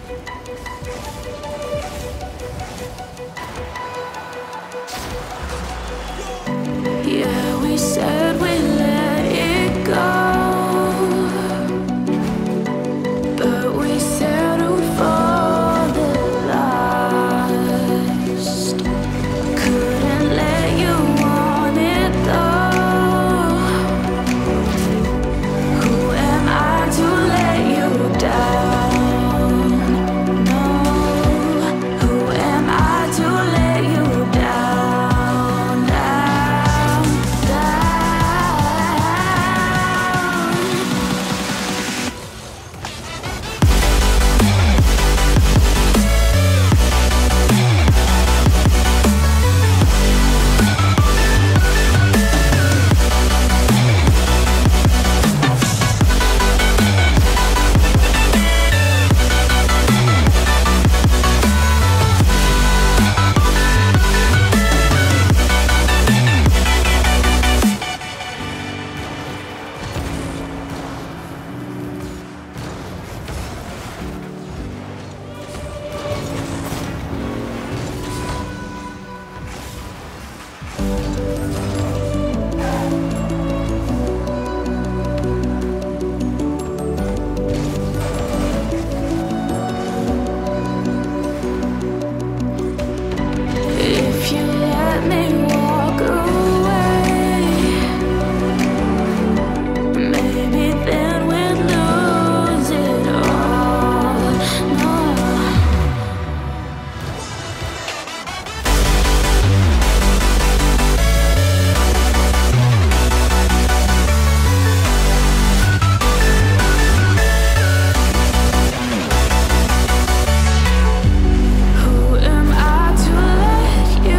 Yeah, we said we let it go, but we settled for the last. Couldn't let you want it though. Who am I to let you down? No. Who am I to let you down? Down, if you let me walk away, maybe then we'd lose it all. No. Who am I to let you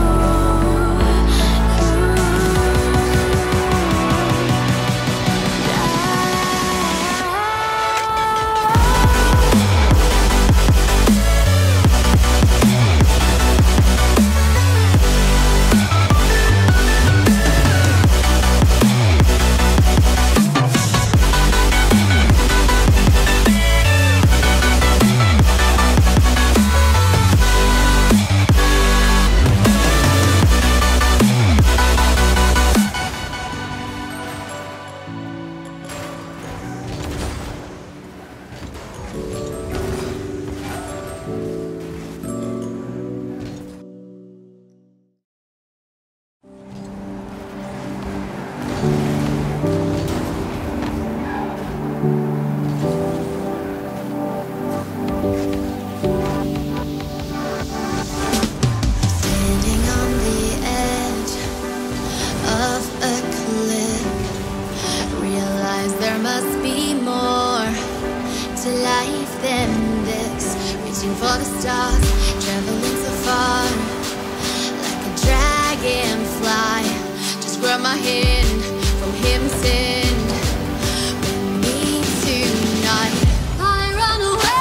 standing on the edge of a cliff, realize there must be more to life than this. Reaching for the stars, traveling so far, like a dragonfly. Just grab my hand from him, send with me tonight. I run away.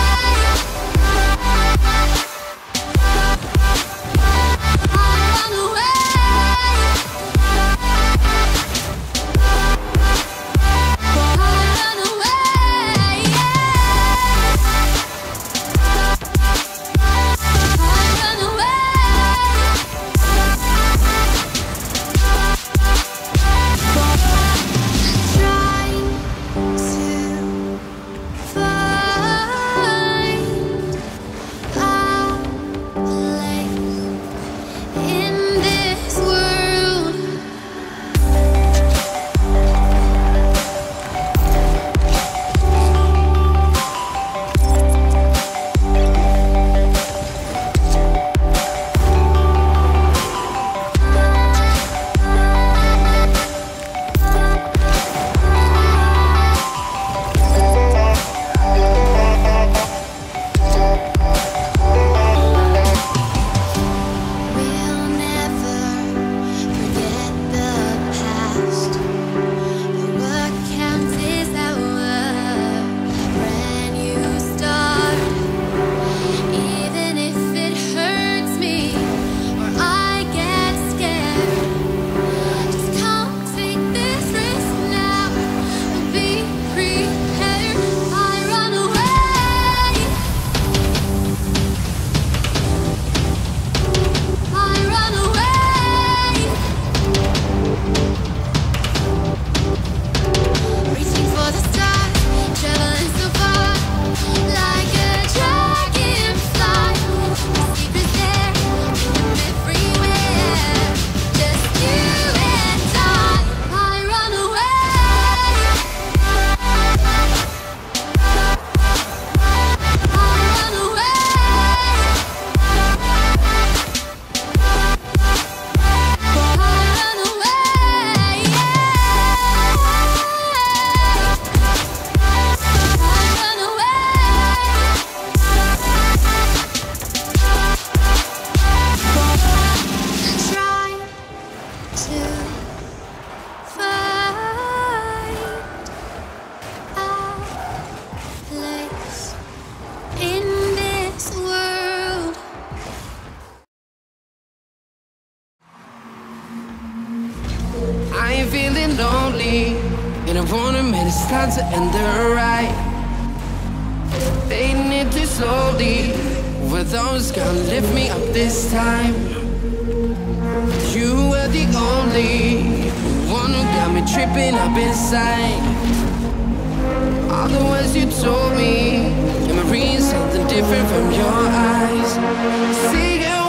I run away. I run away. me feeling lonely, and I wanna admit it's time to end the ride. Fading it too slowly, were those gonna lift me up this time? You were the only one who got me tripping up inside. All the words you told me, am I reading something different from your eyes? See you